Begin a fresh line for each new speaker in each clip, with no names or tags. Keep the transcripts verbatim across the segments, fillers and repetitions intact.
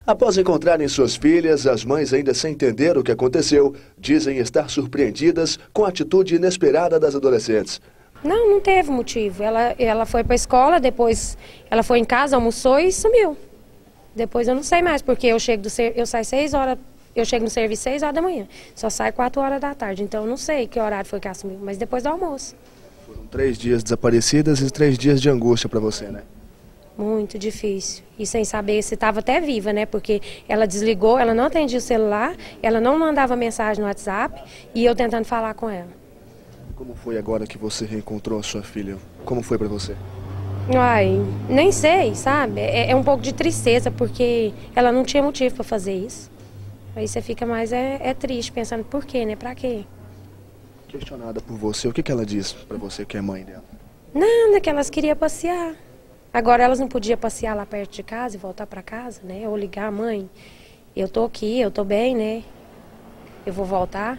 Após encontrarem suas filhas, as mães, ainda sem entender o que aconteceu, dizem estar surpreendidas com a atitude inesperada das adolescentes.
Não, não teve motivo. Ela, ela foi para a escola, depois ela foi em casa, almoçou e sumiu. Depois eu não sei mais, porque eu chego do ser, eu saio seis horas, eu chego no serviço seis horas da manhã, só saio quatro horas da tarde, então eu não sei que horário foi que ela sumiu, mas depois do almoço.
Foram três dias desaparecidas e três dias de angústia para você, né?
Muito difícil. E sem saber se estava até viva, né? Porque ela desligou, ela não atendia o celular, ela não mandava mensagem no WhatsApp e eu tentando falar com ela.
Como foi agora que você reencontrou a sua filha? Como foi para você?
Ai, nem sei, sabe? É, é um pouco de tristeza, porque ela não tinha motivo para fazer isso. Aí você fica mais é, é triste, pensando por quê, né? Pra quê?
Questionada por você, o que, que ela disse para você que é mãe dela?
Nada, que elas queriam passear. Agora elas não podiam passear lá perto de casa e voltar para casa, né? Ou ligar, mãe, eu tô aqui, eu tô bem, né? Eu vou voltar.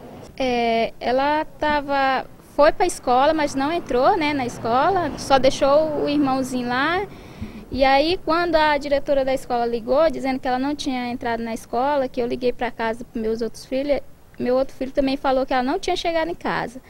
É, ela tava, foi para a escola, mas não entrou, né, na escola, só deixou o irmãozinho lá. E aí, quando a diretora da escola ligou, dizendo que ela não tinha entrado na escola, que eu liguei para casa para meus outros filhos, meu outro filho também falou que ela não tinha chegado em casa.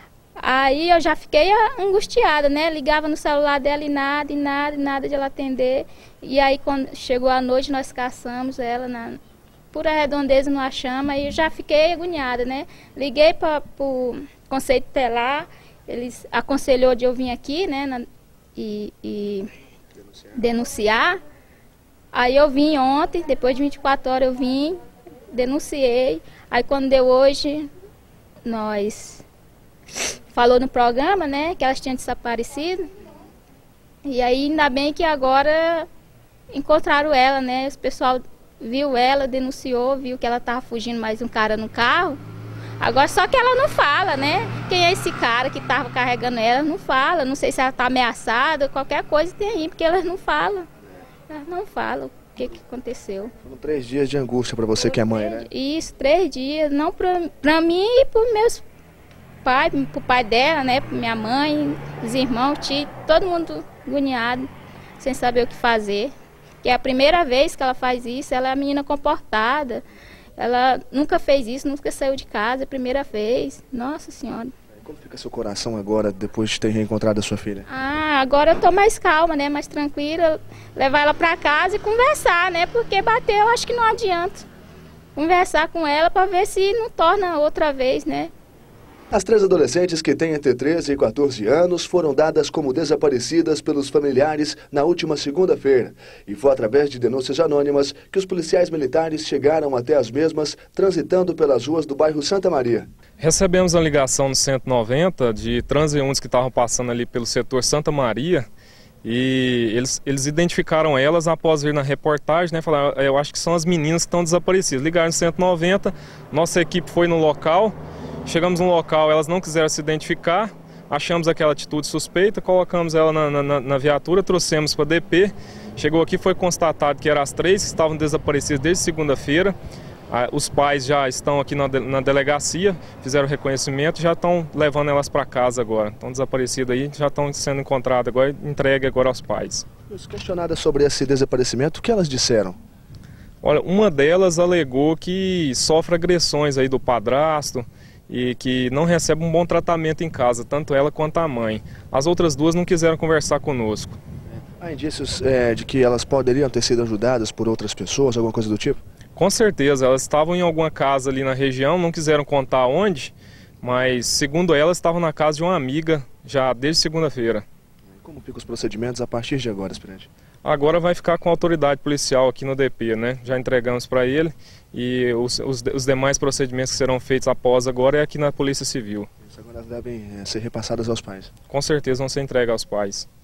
Aí eu já fiquei angustiada, né? Ligava no celular dela e nada, e nada, e nada de ela atender. E aí quando chegou a noite nós caçamos ela, na, por arredondeza não achamos, aí eu já fiquei agoniada, né? Liguei para o Conselho Tutelar, eles aconselhou de eu vir aqui, né? Na, e e denunciar. denunciar. Aí eu vim ontem, depois de vinte e quatro horas eu vim, denunciei. Aí quando deu hoje, nós... falou no programa, né, que elas tinham desaparecido. E aí ainda bem que agora encontraram ela, né? O pessoal viu ela, denunciou, viu que ela estava fugindo mais um cara no carro. Agora só que ela não fala, né? Quem é esse cara que estava carregando ela? Não fala. Não sei se ela está ameaçada, qualquer coisa tem aí, porque elas não falam. Elas não falam o que, que aconteceu.
Foram três dias de angústia para você que é mãe, né?
Isso, três dias. Não para mim e para os meus pai, pro pai dela, né, pra minha mãe, os irmãos, tio, todo mundo agoniado, sem saber o que fazer. Que é a primeira vez que ela faz isso, ela é uma menina comportada, ela nunca fez isso, nunca saiu de casa, é a primeira vez. Nossa Senhora.
Como fica seu coração agora, depois de ter reencontrado a sua filha?
Ah, agora eu tô mais calma, né, mais tranquila, levar ela pra casa e conversar, né, porque bater eu acho que não adianta. Conversar com ela para ver se não torna outra vez, né.
As três adolescentes, que têm entre treze e quatorze anos, foram dadas como desaparecidas pelos familiares na última segunda-feira. E foi através de denúncias anônimas que os policiais militares chegaram até as mesmas, transitando pelas ruas do bairro Santa Maria.
Recebemos a ligação no cento e noventa de transeuntes que estavam passando ali pelo setor Santa Maria. E eles, eles identificaram elas após vir na reportagem, né? Falaram, eu acho que são as meninas que estão desaparecidas. Ligaram no cento e noventa, nossa equipe foi no local. Chegamos no local, elas não quiseram se identificar, achamos aquela atitude suspeita, colocamos ela na, na, na viatura, trouxemos para a D P. Chegou aqui, foi constatado que eram as três que estavam desaparecidas desde segunda-feira. Os pais já estão aqui na, de, na delegacia, fizeram o reconhecimento, já estão levando elas para casa agora. Estão desaparecidas aí, já estão sendo encontradas agora, entregue agora aos pais.
Questionadas sobre esse desaparecimento, o que elas disseram?
Olha, uma delas alegou que sofre agressões aí do padrasto, e que não recebe um bom tratamento em casa, tanto ela quanto a mãe. As outras duas não quiseram conversar conosco.
Há indícios é, de que elas poderiam ter sido ajudadas por outras pessoas, alguma coisa do tipo?
Com certeza, elas estavam em alguma casa ali na região, não quiseram contar onde, mas segundo elas estavam na casa de uma amiga já desde segunda-feira.
Como ficam os procedimentos a partir de agora, aspirante?
Agora vai ficar com a autoridade policial aqui no D P, né? Já entregamos para ele e os, os, os demais procedimentos que serão feitos após agora é aqui na Polícia Civil.
Isso agora devem é, ser repassadas aos pais?
Com certeza vão ser entregues aos pais.